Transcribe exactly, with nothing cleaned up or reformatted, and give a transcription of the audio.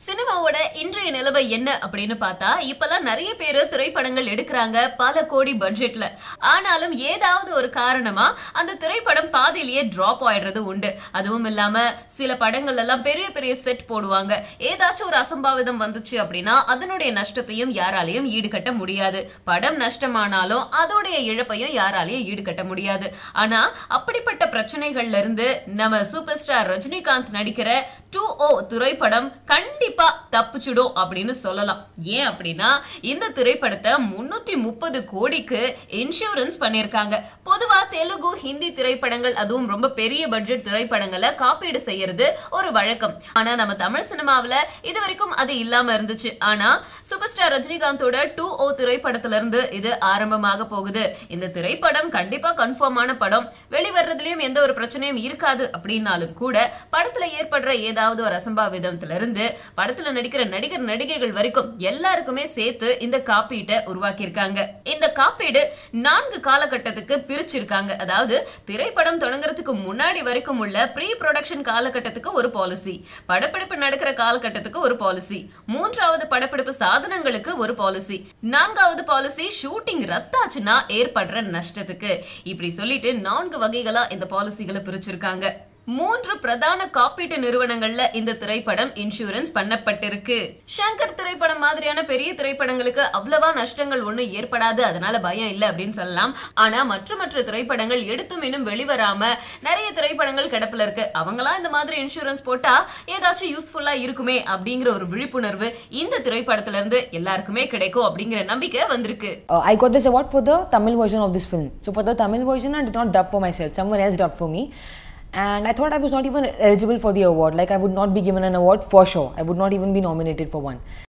சினிமாவோட இன்றைய நிலைமை என்ன அப்படின்னு பார்த்தா இப்பெல்லாம் நிறைய பேரு திரைப்படங்கள் எடுக்கிறாங்க பல கோடி பட்ஜெட்ல. ஆனாலும் ஏதாவது ஒரு காரணமா அந்த திரைப்படம் பாதியிலேயே டிராப் ஆயிடுறது உண்டு. அதுவும் இல்லாம சில படங்கள் எல்லாம் பெரிய பெரிய செட் போடுவாங்க. ஏதாச்சும் ஒரு அசம்பாவிதம் வந்துச்சு அப்படின்னா அதனுடைய நஷ்டத்தையும் யாராலையும் ஈடுகட்ட முடியாது. படம் நஷ்டமானாலும் அதோடைய இழப்பையும் யாராலையும் ஈடுகட்ட முடியாது. ஆனா அப்படிப்பட்ட பிரச்சனைகள்ல இருந்து நம்ம சூப்பர் ஸ்டார் ரஜினிகாந்த் நடிக்கிற டூ ஓ திரைப்படம் கண்டிப்பா தப்பிச்சுடும் அப்படின்னு சொல்லலாம். ஏன் அப்படின்னா இந்த திரைப்படத்தை முன்னூத்தி முப்பது கோடிக்கு இன்சூரன்ஸ் பண்ணிருக்காங்க. பொதுவா தெலுங்கு ஹிந்தி திரைப்படங்கள் அதுவும் ரொம்ப பெரிய பட்ஜெட் திரைப்படங்களை காப்பீடு செய்யறது ஒரு வழக்கம். ஆனா நம்ம தமிழ் சினிமாவில இது வரைக்கும் அது இல்லாம இருந்துச்சு. ஆனா சூப்பர் ஸ்டார் ரஜினிகாந்தோட டூ ஓ திரைப்படத்துல இருந்து இது ஆரம்பமாக போகுது. இந்த திரைப்படம் கண்டிப்பா கன்ஃபார்மான படம். வெளிவரதுலயும் எந்த ஒரு பிரச்சனையும் இருக்காது அப்படின்னாலும் கூட படத்துல ஏற்படுற ஏதாவது ஒரு அசம்பாவிதத்துல இருந்து படத்துல நடிக்கிற நடிகர் நடிகைகள் வரைக்கும் எல்லாருக்குமே சேர்த்து இந்த காப்பீட்டை உருவாக்கி இருக்காங்க. இந்த காப்பீடு நான்கு காலகட்டத்துக்கு பிரிச்சிருக்காங்க. அதாவது திரைப்படம் தொடங்குறதுக்கு முன்னாடி வரைக்கும் உள்ள ப்ரீ ப்ரொடக்ஷன் காலகட்டத்துக்கு ஒரு பாலிசி, படப்பிடிப்பு நடக்கிற காலகட்டத்துக்கு ஒரு பாலிசி, மூன்றாவது படப்பிடிப்பு சாதனங்களுக்கு ஒரு பாலிசி, நான்காவது பாலிசி ஷூட்டிங் ரத்தாச்சுன்னா ஏற்படுற நஷ்டத்துக்கு. இப்படி சொல்லிட்டு நான்கு வகைகளா இந்த பாலிசிகளை பிரிச்சிருக்காங்க. மூன்று பிரதான காப்பீட்டு நிறுவனங்கள்ல இந்த திரைப்படம் இன்சூரன்ஸ் பண்ணப்பட்டிருக்கு. ஷங்கர் திரைப்படம் மாதிரியான பெரிய திரைப்படங்களுக்கு அவ்வளவா நஷ்டங்கள் ஒண்ணும் ஏற்படாது, அதனால பயம் இல்ல அப்படின்னு சொல்லலாம். ஆனா மற்ற மற்ற திரைப்படங்கள் எடுத்தும் இன்னும் வெளிவராம நிறைய திரைப்படங்கள் கிடப்புல இருக்கு. அவங்களா இந்த மாதிரி இன்சூரன்ஸ் போட்டா ஏதாச்சும் யூஸ்ஃபுல்லா இருக்குமே அப்படிங்கிற ஒரு விழிப்புணர்வு இந்த திரைப்படத்துல இருந்து எல்லாருக்குமே கிடைக்கும் அப்படிங்கிற நம்பிக்கை வந்திருக்கு. I got this award for the Tamil version of this film. So for the Tamil version I did not dub for myself. Someone else dubbed for me. And I thought I was not even eligible for the award. Like I would not be given an award for sure. I would not even be nominated for one.